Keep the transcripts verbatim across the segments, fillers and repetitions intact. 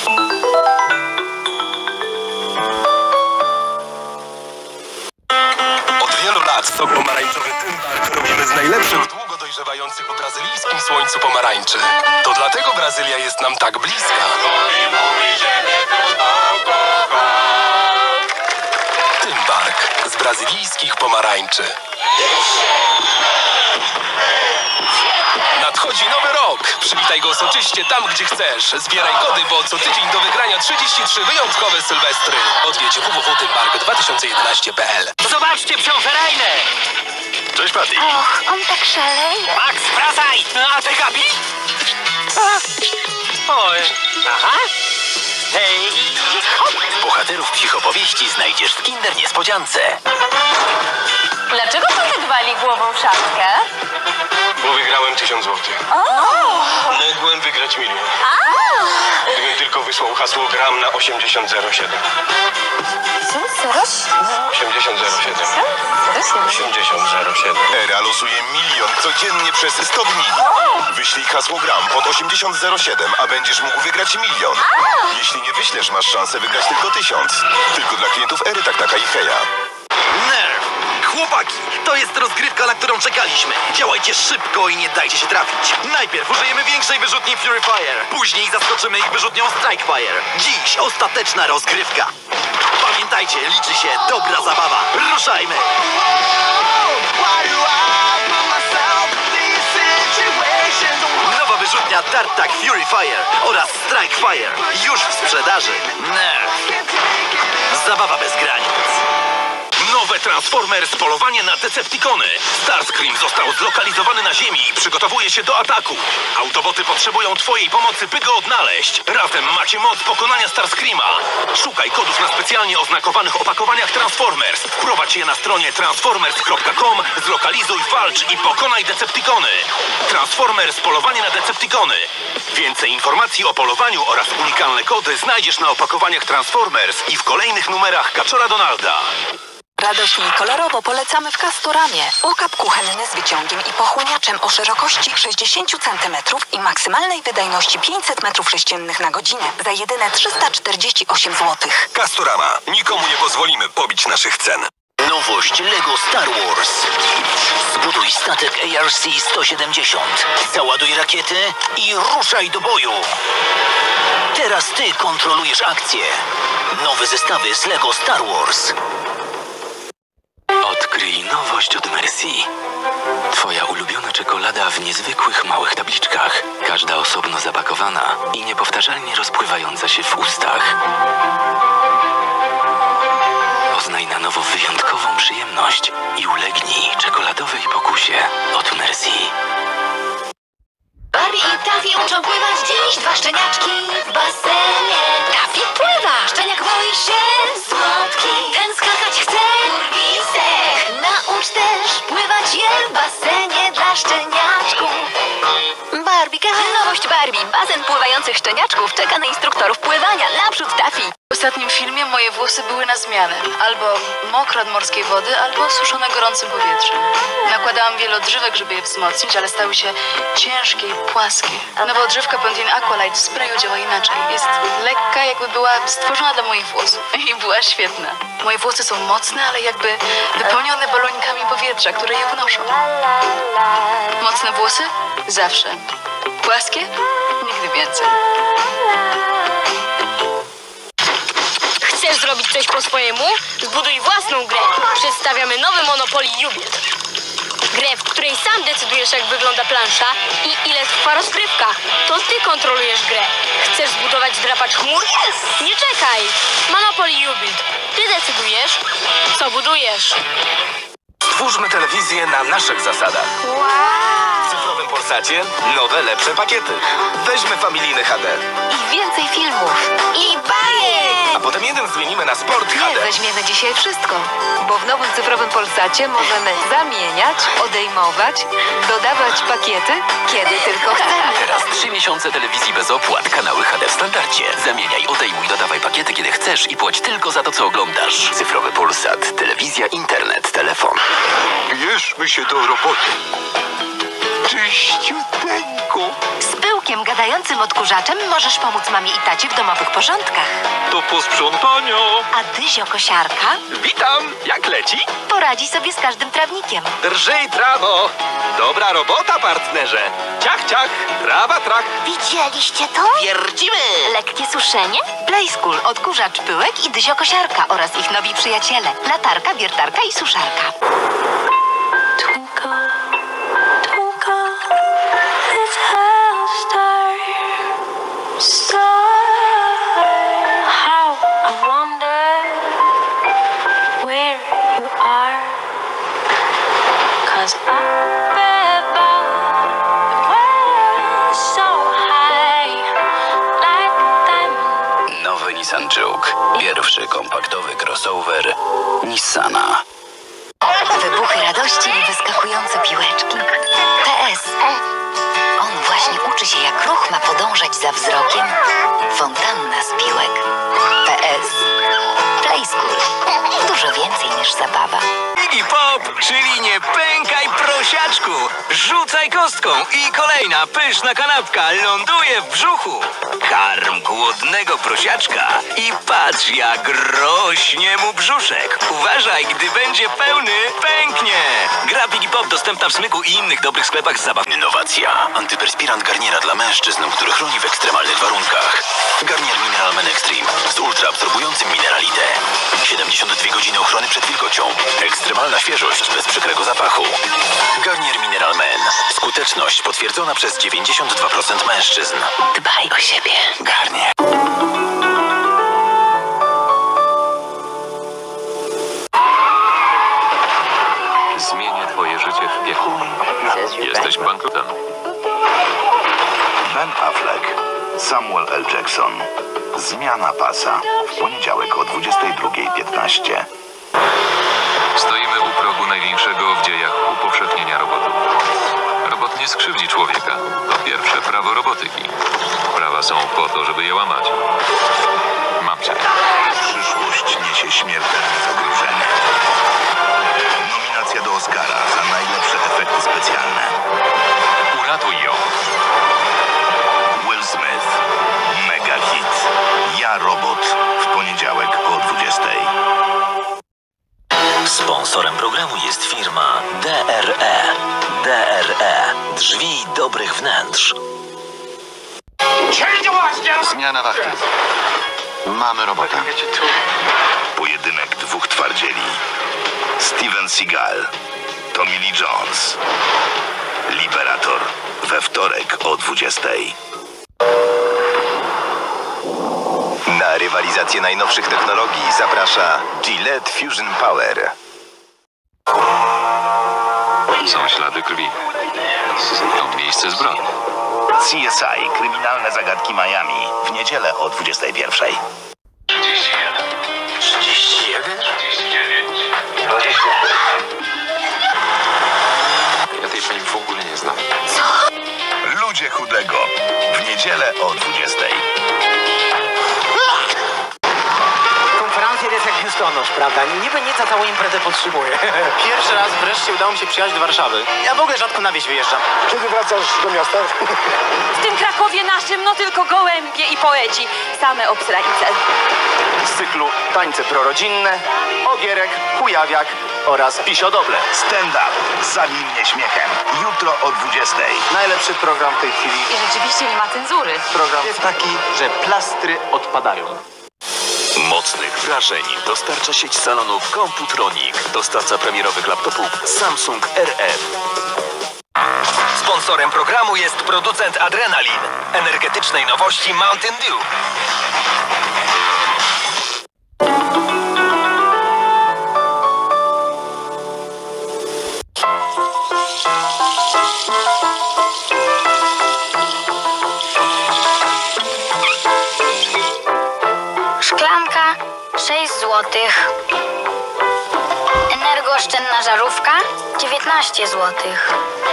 Od wielu lat sok pomarańczowy Tymbark robimy z najlepszych długo dojrzewających u brazylijskim słońcu pomarańczy. To dlatego Brazylia jest nam tak bliska. Tymbark z brazylijskich pomarańczy. Nadchodzi nowy rok. Przywitaj go soczyście tam, gdzie chcesz. Zbieraj kody, bo co tydzień do wygrania trzydzieści trzy wyjątkowe sylwestry. Odwiedź w w w kropka tymbark dwa tysiące jedenaście kropka p l. Zobaczcie psią ferajnę! Cześć, Patty. Och, on tak szaleje. Max, wracaj! A ty, Gabi? A. Oj, aha. Hej, hop! Bohaterów psich opowieści znajdziesz w Kinder Niespodziance. Dlaczego ty wali głową w szafkę? Bo wygrałem tysiąc złotych. Mogłem wygrać milion. Gdybym tylko wysłał hasło gram na osiemdziesiąt zero siedem. osiemdziesiąt zero siedem. osiemdziesiąt zero siedem. Era losuje milion codziennie przez sto dni. Wyślij hasło gram pod osiemdziesiąt zero siedem, a będziesz mógł wygrać milion. Jeśli nie wyślesz, masz szansę wygrać tylko tysiąc. Tylko dla klientów Ery, tak, taka i Heja. Nerw! Chłopaki, to jest rozgrywka, na którą czekaliśmy. Działajcie szybko i nie dajcie się trafić. Najpierw użyjemy większej wyrzutni Fury Fire. Później zaskoczymy ich wyrzutnią Strike Fire. Dziś ostateczna rozgrywka. Pamiętajcie, liczy się dobra zabawa. Ruszajmy! Nowa wyrzutnia Tartak Fury Fire oraz Strike Fire. Już w sprzedaży. Nerf. Zabawa bez granic. Nowe Transformers polowanie na Decepticony. Starscream został zlokalizowany na ziemi i przygotowuje się do ataku. Autoboty potrzebują twojej pomocy, by go odnaleźć. Razem macie moc pokonania Starscreama. Szukaj kodów na specjalnie oznakowanych opakowaniach Transformers. Wprowadź je na stronie transformers kropka com, zlokalizuj, walcz i pokonaj Decepticony. Transformers polowanie na Decepticony. Więcej informacji o polowaniu oraz unikalne kody znajdziesz na opakowaniach Transformers i w kolejnych numerach Kaczora Donalda. Radośnie i kolorowo polecamy w Castoramie. Okap kuchenny z wyciągiem i pochłaniaczem o szerokości sześćdziesiąt centymetrów i maksymalnej wydajności pięćset metrów sześciennych na godzinę za jedyne trzysta czterdzieści osiem złotych. Castorama. Nikomu nie pozwolimy pobić naszych cen. Nowość Lego Star Wars. Zbuduj statek A R C sto siedemdziesiąt. Załaduj rakiety i ruszaj do boju. Teraz ty kontrolujesz akcję. Nowe zestawy z Lego Star Wars. Odkryj nowość od Merci. Twoja ulubiona czekolada w niezwykłych małych tabliczkach. Każda osobno zapakowana i niepowtarzalnie rozpływająca się w ustach. Poznaj na nowo wyjątkową przyjemność i ulegnij czekoladowej pokusie od Merci. Barbie i Taffy uczą pływać dziś. Dwa szczeniaczki w basenie. Taffy pływa. Szczeniak boi się słodki. Ten skakać chce. Urwisek. Naucz też pływać je w basenie dla szczeniaczków. Barbie, nowość Barbie. Basen pływających szczeniaczków czeka na instruktorów pływania. Naprzód Taffy. W ostatnim filmie moje włosy były na zmianę. Albo mokre od morskiej wody, albo suszone gorącym powietrzem. Nakładałam wiele odżywek, żeby je wzmocnić, ale stały się ciężkie i płaskie. Nowa odżywka Pantene Aqualight w sprayu działa inaczej. Jest lekka, jakby była stworzona dla moich włosów. I była świetna. Moje włosy są mocne, ale jakby wypełnione balonikami powietrza, które je unoszą. Mocne włosy? Zawsze. Płaskie? Nigdy więcej. Chcesz zrobić coś po swojemu? Zbuduj własną grę. Przedstawiamy nowy Monopoly Jubilet. Grę, w której sam decydujesz, jak wygląda plansza i ile trwa rozgrywka. To ty kontrolujesz grę. Chcesz zbudować drapacz chmur? Nie czekaj! Monopoly Jubilet. Ty decydujesz, co budujesz. Stwórzmy telewizję na naszych zasadach. W cyfrowym Polsacie nowe, lepsze pakiety. Weźmy familijny H D. I więcej filmów. I bajek. A potem jeden zmienimy na Sport H Nie, D. weźmiemy dzisiaj wszystko. Bo w nowym cyfrowym Polsacie możemy zamieniać, odejmować, dodawać pakiety, kiedy tylko chcemy. Teraz trzy miesiące telewizji bez opłat, kanały H D w standardzie. Zamieniaj, odejmuj, dodawaj pakiety kiedy chcesz i płać tylko za to, co oglądasz. Cyfrowy Polsat, telewizja, internet, telefon. Bierzmy się do roboty. Czyściuteńko. pyłku. Z pyłkiem gadającym odkurzaczem możesz pomóc mamie i tacie w domowych porządkach. To po sprzątaniu. A Dyzio kosiarka Witam, jak leci? poradzi sobie z każdym trawnikiem. Drżyj, trawo. Dobra robota, partnerze. Ciach, ciach, trawa, trach. Widzieliście to? Wiercimy! Lekkie suszenie? Playskool, odkurzacz, pyłek i Dyzio kosiarka oraz ich nowi przyjaciele. Latarka, wiertarka i suszarka. Twinkle, twinkle, little star, star. How I wonder where you are. 'Cause up above the world so high, like diamond. Nowy Nissan Juke. Pierwszy kompaktowy crossover Nissana. Wybuchy radości i wyskakujące piłeczki. P S. On właśnie uczy się, jak ruch ma podążać za wzrokiem. Fontanna z piłek. P S. Playskool. Dużo więcej niż zabawa. Iggy Pop, czyli nie pękaj prosiaczku. Rzucaj kostką i kolejna pyszna kanapka ląduje w brzuchu. Karm głodnego prosiaczka i patrz, jak rośnie mu brzuszek. Uważaj, gdy będzie pełny, pęknie. Gra Iggy Pop dostępna w Smyku i innych dobrych sklepach z zabawami. Innowacja. Antyperspirant Garniera dla mężczyzn, który chroni w ekstremalnych warunkach. Garnier Mineral Men Extreme z ultraabsorbującym mineralite. siedemdziesiąt dwie godziny ochrony przed wilgocią. Ekstremalna świeżość bez przykrego zapachu. Garnier Mineral Men. Skuteczność potwierdzona przez dziewięćdziesiąt dwa procent mężczyzn. Dbaj o siebie. Garnier. Zmienię twoje życie w piekło. Jesteś bankrutem. Ben Affleck, Samuel L. Jackson. Zmiana pasa. W poniedziałek o dwudziestej drugiej piętnaście. Stoimy u progu największego w dziejach upowszechnienia robotów. Robot nie skrzywdzi człowieka. To pierwsze prawo robotyki. Prawa są po to, żeby je łamać. Mam cię. Przyszłość niesie śmiertelne zagrożenie. Nominacja do Oscara za najlepsze efekty specjalne. Uratuj ją. Will Smith. Mega hit. Ja, Robot. W poniedziałek o dwudziestej. Sponsorem programu jest firma D R E. D R E. Drzwi dobrych wnętrz. Zmiana warty. Mamy robota. Pojedynek dwóch twardzieli. Steven Seagal. Tommy Lee Jones. Liberator. We wtorek o dwudziestej. Na rywalizację najnowszych technologii zaprasza Gillette Fusion Power. Są ślady krwi. To miejsce zbrodni. C S I. Kryminalne zagadki Miami. W niedzielę o dwudziestej pierwszej. trzydzieści jeden. trzydzieści jeden? trzydzieści dziewięć. Ja tej pani w ogóle nie znam. Ludzie Chudego. W niedzielę o dwudziestej. Konferencja jest jak biustonosz, prawda? Niby nic, a całą imprezę podtrzymuję. Pierwszy raz wreszcie udało mi się przyjechać do Warszawy. Ja w ogóle rzadko na wieś wyjeżdżam. Kiedy wracasz do miasta? W tym Krakowie naszym no tylko gołębie i poeci. Same obsranice. Z cyklu tańce prorodzinne, ogierek, kujawiak oraz pisiodoble. Stand up. Zabij mnie śmiechem. Jutro o dwudziestej. Najlepszy program w tej chwili. I rzeczywiście nie ma cenzury. Program jest taki, że plastry odpadają. Mocnych wrażeń dostarcza sieć salonów Computronic. Dostawca premierowych laptopów Samsung R F. Sponsorem programu jest producent Adrenalin, energetycznej nowości Mountain Dew. Szklanka sześć złotych. Energooszczędna żarówka dziewiętnaście złotych.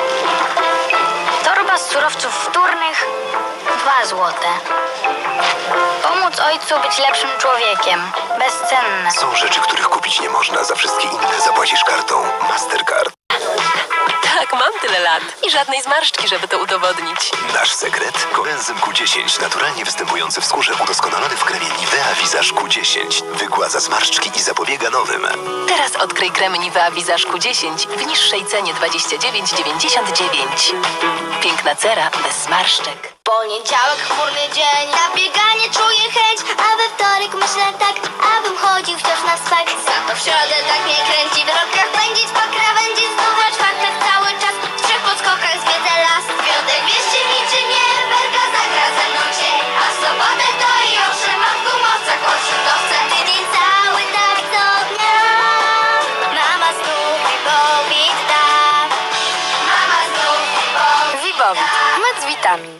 Torba z surowców wtórnych dwa złote. Pomóc ojcu być lepszym człowiekiem. Bezcenne. Są rzeczy, których kupić nie można. Za wszystkie inne zapłacisz kartą Mastercard. Tak, mam tyle lat i żadnej zmarszczki, żeby to udowodnić. Nasz sekret? Coenzym Q dziesięć, naturalnie występujący w skórze, udoskonalony w kremie Nivea Visage Q dziesięć. Wygładza zmarszczki i zapobiega nowym. Teraz odkryj krem Nivea Visage Q dziesięć w niższej cenie dwadzieścia dziewięć dziewięćdziesiąt dziewięć. Piękna cera bez zmarszczek. Poniedziałek, chmurny dzień, na bieganie czuję chęć, a we wtorek myślę tak, abym chodził wciąż na spak. Za to w środę tak mnie kręci, w rokach pędzić po krawędzi, znów na czwartek cały czas, w trzech podskokach zwiedzę las. W piątek wierzcie mi czy nie, Berka zagra ze mną cień, a w sobotę to i owszem, mam w gumowcach odrzutowce. Tydzień cały tak co dnia, mama znów mi powiedz tak. Mama znów mi powiedz Wibowit. Mat z witamin.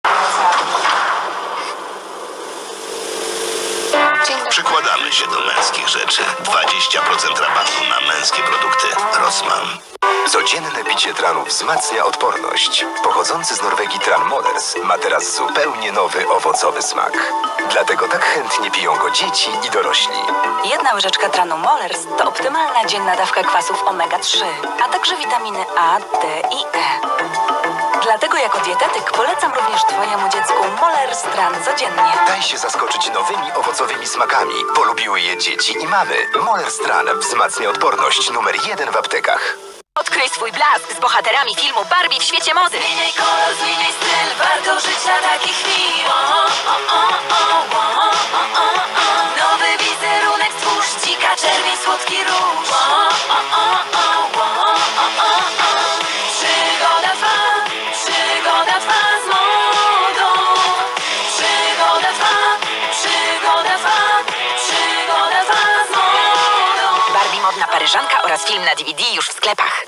Przykładamy się do męskich rzeczy. dwadzieścia procent rabatu na męskie produkty Rossmann. Codzienne picie tranu wzmacnia odporność. Pochodzący z Norwegii tran Molers ma teraz zupełnie nowy owocowy smak. Dlatego tak chętnie piją go dzieci i dorośli. Jedna łyżeczka tranu Molers to optymalna dzienna dawka kwasów omega trzy, a także witaminy A, D i E. Dlatego jako dietetyk polecam również Twojemu dziecku Molers Tran codziennie. Daj się zaskoczyć nowymi owocowymi smakami. Polubiły je dzieci i mamy. Molers Tran wzmacnia odporność numer jeden w aptekach. Odkryj swój blask z bohaterami filmu Barbie w świecie mody. Zmieniaj kolor, zmieniaj styl, warto żyć na takich chwil. O, o, o, o, o, o, o, o. Nowy wizerunek stwórz, dzika czerwień, słodki róż. O, o, o, o, o, o, o, o. Przygoda trwa, przygoda trwa z modą. Przygoda trwa, przygoda trwa, przygoda trwa z modą. Barbie modna paryżanka oraz film na D V D już w sklepach.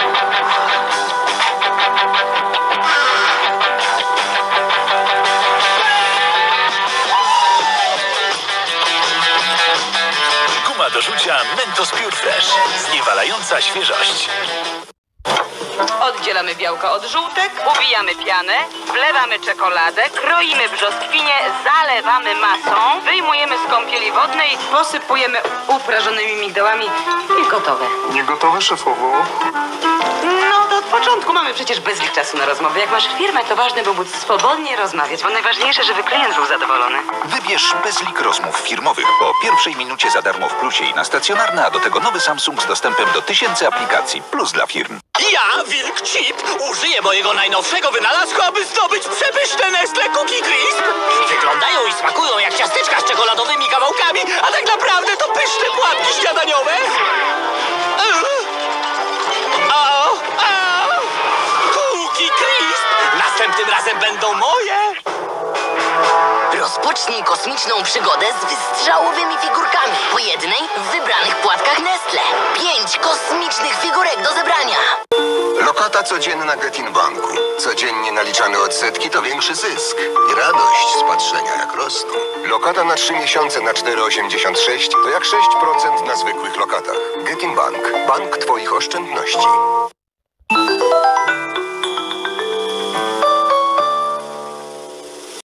Guma do rzucia Mentos Pure Fresh. Zniewalająca świeżość. Oddzielamy białka od żółtek, ubijamy pianę, wlewamy czekoladę, kroimy brzoskwinie, zalewamy masą, wyjmujemy z kąpieli wodnej, posypujemy uprażonymi migdałami i gotowe. Nie gotowe, szefowo? No to od początku mamy przecież bezlik czasu na rozmowy. Jak masz firmę, to ważne, by móc swobodnie rozmawiać, bo najważniejsze, żeby klient był zadowolony. Wybierz bezlik rozmów firmowych po pierwszej minucie za darmo w plusie i na stacjonarne, a do tego nowy Samsung z dostępem do tysięcy aplikacji, plus dla firm. Ja, Wilk Chip, użyję mojego najnowszego wynalazku, aby zdobyć przepyszne Nestle Cookie Crisp. Wyglądają i smakują jak ciasteczka z czekoladowymi kawałkami, a tak naprawdę to pyszne płatki śniadaniowe. O, o, Cookie Crisp! Następnym razem będą moje. Rozpocznij kosmiczną przygodę z wystrzałowymi figurkami. Po jednej w wybranych płatkach Nestle. Pięć kosmicznych figurek do zebrania. Lokata codzienna Getin Banku. Codziennie naliczane odsetki to większy zysk. I radość z patrzenia jak rosną. Lokata na trzy miesiące na cztery osiemdziesiąt sześć to jak sześć procent na zwykłych lokatach. Getin Bank. Bank Twoich oszczędności.